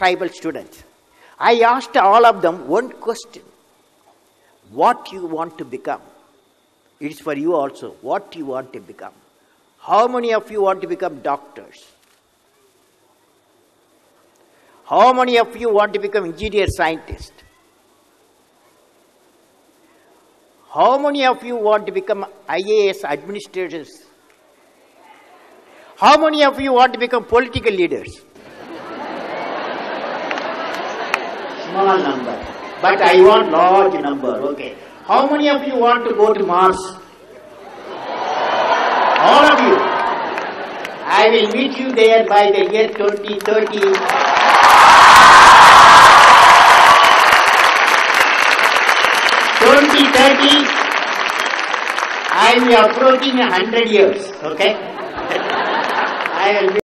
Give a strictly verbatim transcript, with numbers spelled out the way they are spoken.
tribal students. I asked all of them one question. What you want to become? It is for you also. What you want to become? How many of you want to become doctors? How many of you want to become engineer scientists? How many of you want to become I A S administrators? How many of you want to become political leaders? Small number. But I want large number. Okay. How many of you want to go to Mars? All of you. I will meet you there by the year twenty thirty. twenty thirty, I am approaching a hundred years, okay? I will